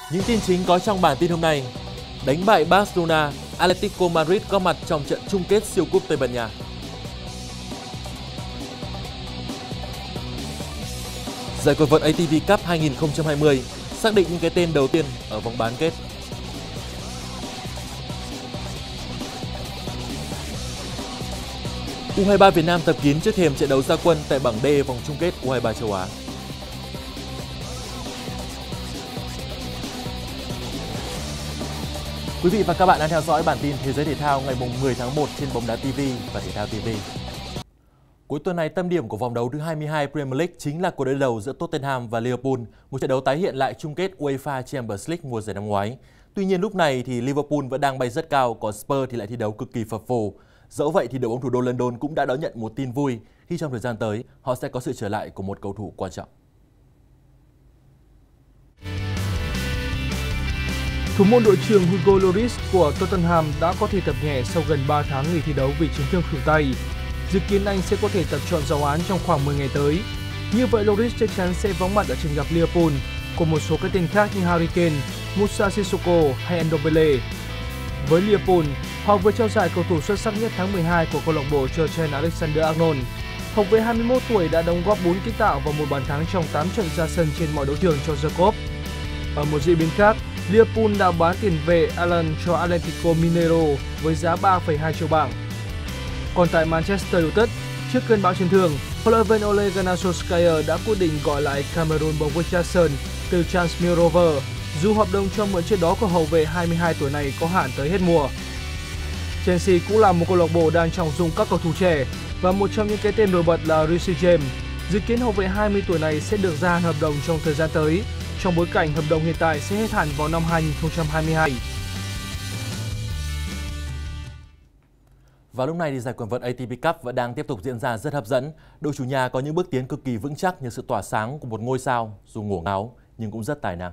Những tin chính có trong bản tin hôm nay: đánh bại Barcelona, Atletico Madrid góp mặt trong trận chung kết siêu cúp Tây Ban Nha. Giải quần vợt ATP Cup 2020 xác định những cái tên đầu tiên ở vòng bán kết. U23 Việt Nam tập kín trước thềm trận đấu ra quân tại bảng D vòng chung kết U23 châu Á. Quý vị và các bạn đang theo dõi bản tin Thế giới thể thao ngày 10 tháng 1 trên Bóng Đá TV và Thể thao TV. Cuối tuần này, tâm điểm của vòng đấu thứ 22 Premier League chính là cuộc đối đầu giữa Tottenham và Liverpool, một trận đấu tái hiện lại chung kết UEFA Champions League mùa giải năm ngoái. Tuy nhiên lúc này thì Liverpool vẫn đang bay rất cao, còn Spurs thì lại thi đấu cực kỳ phập phù. Dẫu vậy thì đội bóng thủ đô London cũng đã đón nhận một tin vui khi trong thời gian tới họ sẽ có sự trở lại của một cầu thủ quan trọng. Thủ môn đội trưởng Hugo Lloris của Tottenham đã có thể tập nhẹ sau gần 3 tháng nghỉ thi đấu vì chấn thương khuỷu tay. Dự kiến anh sẽ có thể tập trọn giáo án trong khoảng 10 ngày tới. Như vậy, Lloris chắc chắn sẽ vắng mặt ở trận gặp Liverpool cùng một số cái tên khác như Harry Kane, Moussa Sissoko hay Ndombele. Với Liverpool, họ vừa trao giải cầu thủ xuất sắc nhất tháng 12 của câu lạc bộ cho Trent Alexander-Arnold. Hậu vệ 21 tuổi đã đóng góp 4 kiến tạo và 1 bàn thắng trong 8 trận ra sân trên mọi đấu trường cho Jacob. Ở một diễn biến khác, Liverpool đã bán tiền vệ Alan cho Atlético Mineiro với giá 3,2 triệu bảng. Còn tại Manchester United, trước cơn bão chấn thương, huấn luyện viên Ole Gunnar Solskjaer đã quyết định gọi lại Cameron Richardson từ Tranmere Rovers, dù hợp đồng cho mượn trước đó của hậu vệ 22 tuổi này có hạn tới hết mùa. Chelsea cũng là một câu lạc bộ đang trọng dụng các cầu thủ trẻ và một trong những cái tên nổi bật là Reece James. Dự kiến hậu vệ 20 tuổi này sẽ được gia hạn hợp đồng trong thời gian tới, trong bối cảnh hợp đồng hiện tại sẽ hết hạn vào năm 2022. Và lúc này thì giải quần vợt ATP Cup vẫn đang tiếp tục diễn ra rất hấp dẫn. Đội chủ nhà có những bước tiến cực kỳ vững chắc nhờ sự tỏa sáng của một ngôi sao dù ngổ ngáo nhưng cũng rất tài năng.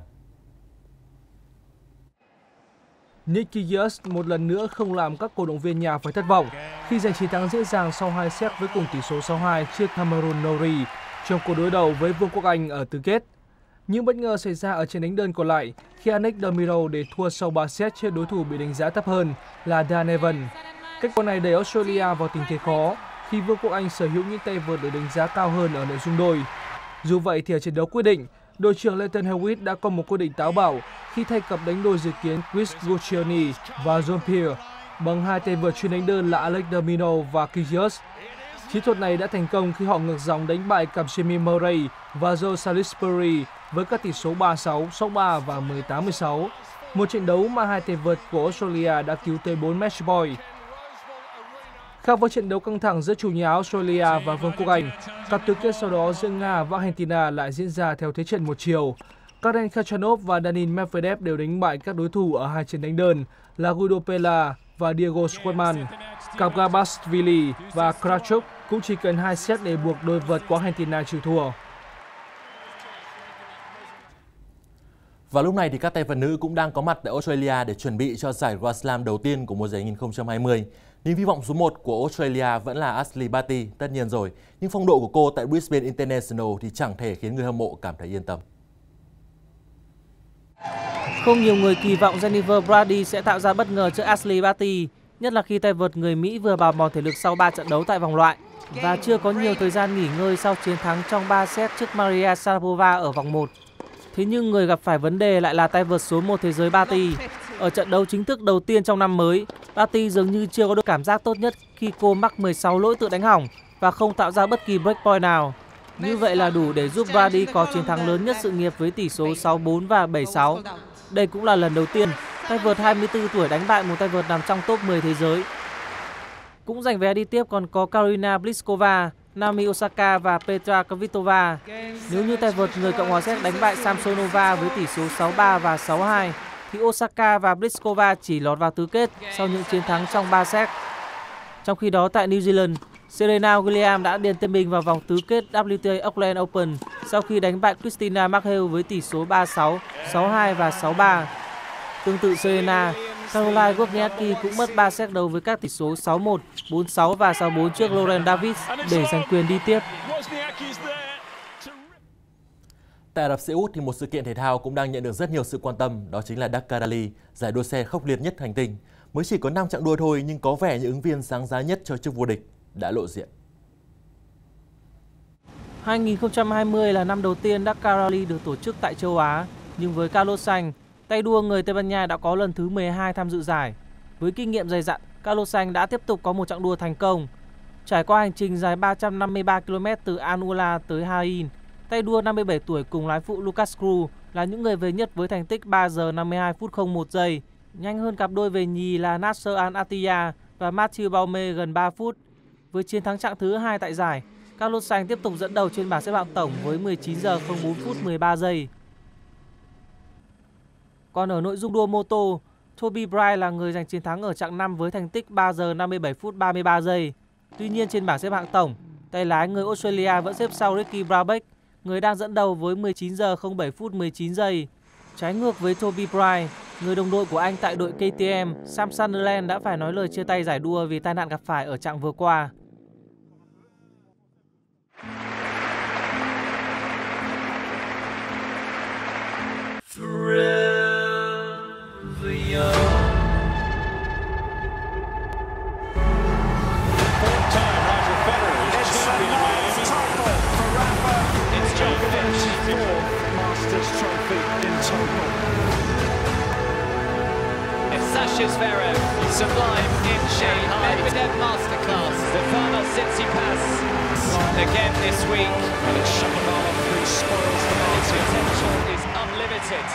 Nick Kyrgios một lần nữa không làm các cổ động viên nhà phải thất vọng khi giành chiến thắng dễ dàng sau 2 set với cùng tỷ số 6-2 trước Cameron Norrie trong cuộc đối đầu với Vương quốc Anh ở tứ kết. Những bất ngờ xảy ra ở trận đánh đơn còn lại khi Yannick Demiro để thua sau 3 set trước đối thủ bị đánh giá thấp hơn là Dan Evans. Kết quả này đẩy Australia vào tình thế khó khi Vương quốc Anh sở hữu những tay vợt được đánh giá cao hơn ở nội dung đôi. Dù vậy thì ở trận đấu quyết định, đội trưởng Lleyton Hewitt đã có một quyết định táo bạo khi thay cặp đánh đôi dự kiến Chris Guccione và John Pierre bằng 2 tay vợt chuyên đánh đơn là Alex de Minaur và Kyrgios. Chiến thuật này đã thành công khi họ ngược dòng đánh bại cặp Jamie Murray và Joe Salisbury với các tỷ số 3-6, 6-3 và 18-16. Một trận đấu mà 2 tay vợt của Australia đã cứu tới 4 match point. Khác với trận đấu căng thẳng giữa chủ nhà Australia và Vương quốc Anh, cặp tứ kết sau đó giữa Nga và Argentina lại diễn ra theo thế trận một chiều. Karen Khachanov và Daniil Medvedev đều đánh bại các đối thủ ở 2 trận đánh đơn là Guido Pella và Diego Schwartzman. Cặp Gabashvili và Krajcik cũng chỉ cần 2 set để buộc đôi vợt của Argentina chịu thua. Và lúc này thì các tay vợt nữ cũng đang có mặt tại Australia để chuẩn bị cho giải Grand Slam đầu tiên của mùa giải 2020. Nhưng hy vọng số 1 của Australia vẫn là Ashleigh Barty, tất nhiên rồi. Nhưng phong độ của cô tại Brisbane International thì chẳng thể khiến người hâm mộ cảm thấy yên tâm. Không nhiều người kỳ vọng Jennifer Brady sẽ tạo ra bất ngờ trước Ashleigh Barty, nhất là khi tay vợt người Mỹ vừa bào mòn thể lực sau 3 trận đấu tại vòng loại và chưa có nhiều thời gian nghỉ ngơi sau chiến thắng trong 3 set trước Maria Sharapova ở vòng 1. Thế nhưng người gặp phải vấn đề lại là tay vợt số 1 thế giới Barty. Ở trận đấu chính thức đầu tiên trong năm mới, Barty dường như chưa có được cảm giác tốt nhất khi cô mắc 16 lỗi tự đánh hỏng và không tạo ra bất kỳ breakpoint nào. Như vậy là đủ để giúp Brady có chiến thắng lớn nhất sự nghiệp với tỷ số 6-4 và 7-6. Đây cũng là lần đầu tiên tay vợt 24 tuổi đánh bại một tay vợt nằm trong top 10 thế giới. Cũng giành vé đi tiếp còn có Karolina Pliskova, Naomi Osaka và Petra Kvitova. Nếu như tay vợt người Cộng hòa Séc đánh bại Samsonova với tỷ số 6-3 và 6-2, thì Osaka và Pliskova chỉ lọt vào tứ kết sau những chiến thắng trong 3 set. Trong khi đó tại New Zealand, Serena Williams đã điền tên mình vào vòng tứ kết WTA Auckland Open sau khi đánh bại Christina McHale với tỷ số 3-6, 6-2 và 6-3. Tương tự Serena, Caroline Wozniacki cũng mất 3 set đấu với các tỷ số 6-1, 4-6 và 6-4 trước Lauren Davis để giành quyền đi tiếp. Tại Ả Rập Xê Út thì một sự kiện thể thao cũng đang nhận được rất nhiều sự quan tâm, đó chính là Dakar Rally, giải đua xe khốc liệt nhất hành tinh. Mới chỉ có 5 chặng đua thôi nhưng có vẻ như ứng viên sáng giá nhất cho chức vô địch đã lộ diện. 2020 là năm đầu tiên Dakar Rally được tổ chức tại châu Á, nhưng với Carlos Sainz, tay đua người Tây Ban Nha đã có lần thứ 12 tham dự giải. Với kinh nghiệm dày dặn, Carlos Sainz đã tiếp tục có một chặng đua thành công. Trải qua hành trình dài 353 km từ Al Ula tới Hain, tay đua 57 tuổi cùng lái phụ Lucas Cruz là những người về nhất với thành tích 3 giờ 52 phút 01 giây, nhanh hơn cặp đôi về nhì là Nasser Al Attiyah và Mathieu Baume gần 3 phút. Với chiến thắng chặng thứ 2 tại giải, Carlos Sainz tiếp tục dẫn đầu trên bảng xếp hạng tổng với 19 giờ 04 phút 13 giây. Còn ở nội dung đua mô tô, Toby Price là người giành chiến thắng ở chặng 5 với thành tích 3 giờ 57 phút 33 giây. Tuy nhiên trên bảng xếp hạng tổng, tay lái người Australia vẫn xếp sau Ricky Brabeck, người đang dẫn đầu với 19 giờ 07 phút 19 giây. Trái ngược với Toby Price, người đồng đội của anh tại đội KTM, Sam Sunderland đã phải nói lời chia tay giải đua vì tai nạn gặp phải ở chặng vừa qua. Sasha Zverev, sublime in Shanghai, Medvedev masterclass, the final Tsitsipas again this week. And it's Shapovalov who spoils the market. His potential is unlimited.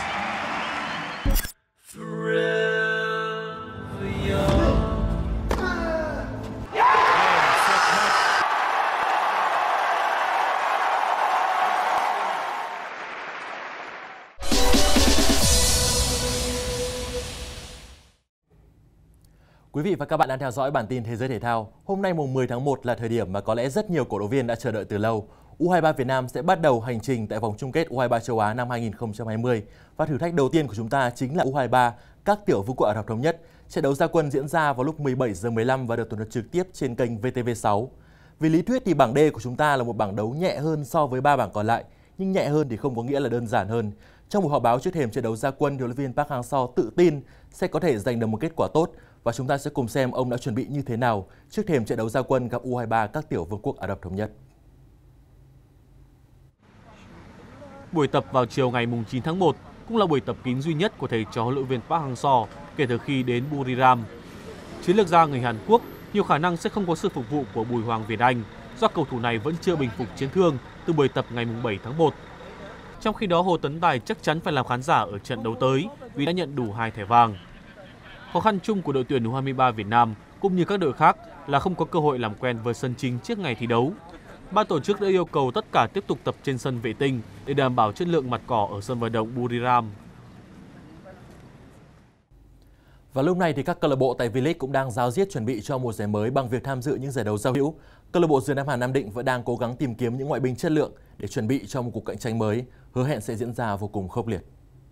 Quý vị và các bạn đang theo dõi bản tin Thế giới thể thao. Hôm nay mùng 10 tháng 1 là thời điểm mà có lẽ rất nhiều cổ động viên đã chờ đợi từ lâu. U23 Việt Nam sẽ bắt đầu hành trình tại vòng chung kết U23 châu Á năm 2020 và thử thách đầu tiên của chúng ta chính là U23 các tiểu vương quốc Ả Rập Thống Nhất. Trận đấu ra quân diễn ra vào lúc 17h15 và được tường thuật trực tiếp trên kênh VTV6. Vì lý thuyết thì bảng D của chúng ta là một bảng đấu nhẹ hơn so với 3 bảng còn lại, nhưng nhẹ hơn thì không có nghĩa là đơn giản hơn. Trong một họp báo trước thềm trận đấu ra quân, huấn luyện viên Park Hang-seo tự tin sẽ có thể giành được một kết quả tốt. Và chúng ta sẽ cùng xem ông đã chuẩn bị như thế nào trước thềm trận đấu ra quân gặp U23 các tiểu vương quốc Ả Rập Thống Nhất. Buổi tập vào chiều ngày 9 tháng 1 cũng là buổi tập kín duy nhất của thầy trò huấn luyện viên Park Hang-seo kể từ khi đến Buriram. Chiến lược gia người Hàn Quốc nhiều khả năng sẽ không có sự phục vụ của Bùi Hoàng Việt Anh do cầu thủ này vẫn chưa bình phục chấn thương từ buổi tập ngày 7 tháng 1. Trong khi đó Hồ Tấn Tài chắc chắn phải làm khán giả ở trận đấu tới vì đã nhận đủ 2 thẻ vàng. Khó khăn chung của đội tuyển U23 Việt Nam cũng như các đội khác là không có cơ hội làm quen với sân chính trước ngày thi đấu. Ban tổ chức đã yêu cầu tất cả tiếp tục tập trên sân vệ tinh để đảm bảo chất lượng mặt cỏ ở sân vận động Buriram. Và lúc này thì các câu lạc bộ tại V-League cũng đang ráo riết chuẩn bị cho mùa giải mới bằng việc tham dự những giải đấu giao hữu. Câu lạc bộ Dương Nam Hà Nam Định vẫn đang cố gắng tìm kiếm những ngoại binh chất lượng để chuẩn bị cho một cuộc cạnh tranh mới, hứa hẹn sẽ diễn ra vô cùng khốc liệt.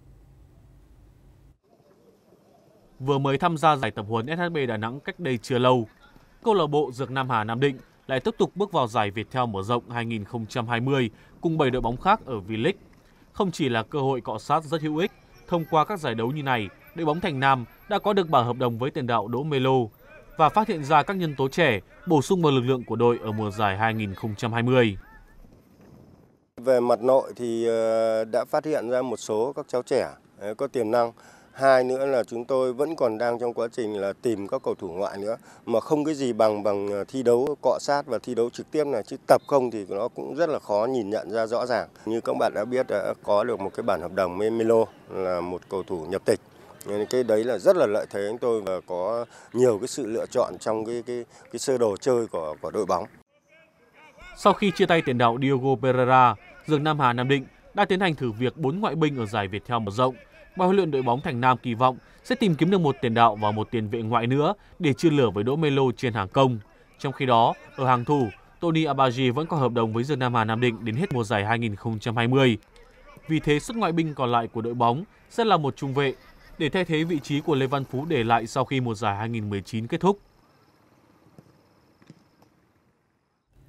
Vừa mới tham gia giải tập huấn SHB Đà Nẵng cách đây chưa lâu, câu lạc bộ Dược Nam Hà Nam Định lại tiếp tục bước vào giải Viettel mở rộng 2020 cùng 7 đội bóng khác ở V-League. Không chỉ là cơ hội cọ sát rất hữu ích, thông qua các giải đấu như này, đội bóng Thành Nam đã có được bản hợp đồng với tiền đạo Đỗ Melo và phát hiện ra các nhân tố trẻ bổ sung vào lực lượng của đội ở mùa giải 2020. Về mặt nội thì đã phát hiện ra một số các cháu trẻ có tiềm năng. Hai nữa là chúng tôi vẫn còn đang trong quá trình là tìm các cầu thủ ngoại nữa, mà không cái gì bằng thi đấu cọ sát và thi đấu trực tiếp này, chứ tập không thì nó cũng rất là khó nhìn nhận ra rõ ràng. Như các bạn đã biết, đã có được một cái bản hợp đồng với Melo là một cầu thủ nhập tịch. Nên cái đấy là rất là lợi thế chúng tôi và có nhiều cái sự lựa chọn trong cái sơ đồ chơi của đội bóng. Sau khi chia tay tiền đạo Diogo Pereira, Dương Nam Hà Nam Định đã tiến hành thử việc 4 ngoại binh ở giải Viettel mở rộng. Ban huấn luyện đội bóng Thành Nam kỳ vọng sẽ tìm kiếm được một tiền đạo và một tiền vệ ngoại nữa để chia lửa với Đỗ Melo trên hàng công. Trong khi đó, ở hàng thủ, Tony Abaji vẫn có hợp đồng với Dương Nam Hà Nam Định đến hết mùa giải 2020. Vì thế, suất ngoại binh còn lại của đội bóng sẽ là một trung vệ để thay thế vị trí của Lê Văn Phú để lại sau khi mùa giải 2019 kết thúc.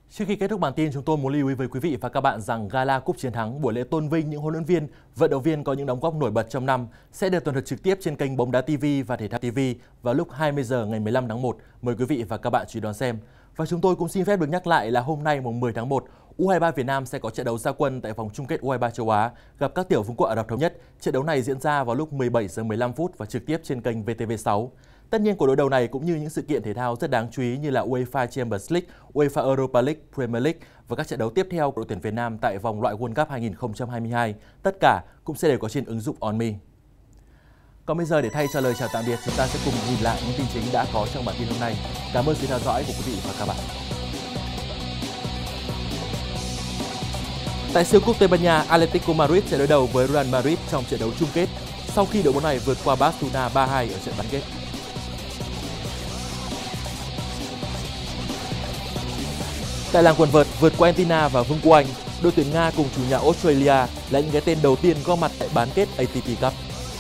Trước khi kết thúc bản tin, chúng tôi muốn lưu ý với quý vị và các bạn rằng Gala Cúp Chiến thắng, buổi lễ tôn vinh những huấn luyện viên, vận động viên có những đóng góp nổi bật trong năm sẽ được tuần thực trực tiếp trên kênh Bóng Đá TV và Thể thao TV vào lúc 20 giờ ngày 15 tháng 1. Mời quý vị và các bạn chú ý đón xem. Và chúng tôi cũng xin phép được nhắc lại là hôm nay mùng 10 tháng 1, U23 Việt Nam sẽ có trận đấu ra quân tại vòng chung kết U23 châu Á gặp các tiểu vương quốc Ả Rập Thống Nhất. Trận đấu này diễn ra vào lúc 17 giờ 15 phút và trực tiếp trên kênh VTV6. Tất nhiên của đối đầu này cũng như những sự kiện thể thao rất đáng chú ý như là UEFA Champions League, UEFA Europa League, Premier League và các trận đấu tiếp theo của đội tuyển Việt Nam tại vòng loại World Cup 2022, tất cả cũng sẽ đều có trên ứng dụng OnMe. Còn bây giờ để thay cho lời chào tạm biệt, chúng ta sẽ cùng nhìn lại những tin chính đã có trong bản tin hôm nay. Cảm ơn sự theo dõi của quý vị và các bạn. Tại siêu cúp Tây Ban Nha, Atletico Madrid sẽ đối đầu với Real Madrid trong trận đấu chung kết sau khi đội bóng này vượt qua Barcelona 3-2 ở trận bán kết. Tại làng quần vợt vượt qua Argentina và Vương quốc Anh, đội tuyển Nga cùng chủ nhà Australia là những cái tên đầu tiên góp mặt tại bán kết ATP Cup.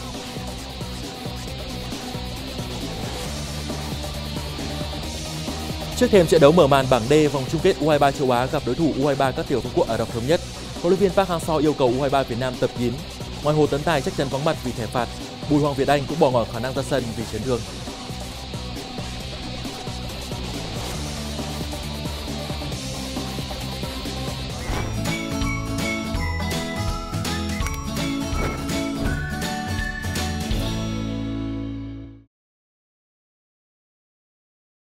Trước thềm trận đấu mở màn bảng D vòng chung kết U23 châu Á gặp đối thủ U23 các tiểu vương quốc Ả Rập Thống Nhất, huấn luyện viên Park Hang-seo yêu cầu U23 Việt Nam tập kín. Ngoài Hồ Tấn Tài chắc chắn vắng mặt vì thẻ phạt, Bùi Hoàng Việt Anh cũng bỏ ngỏ khả năng ra sân vì chấn thương.